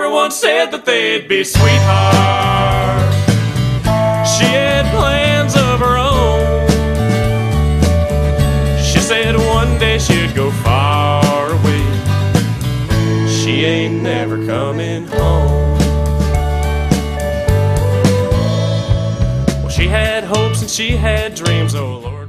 mother once said that they'd be sweethearts. She had plans of her own. She said one day she'd go far away. She ain't never coming home. Well, she had hopes and she had dreams, oh Lord.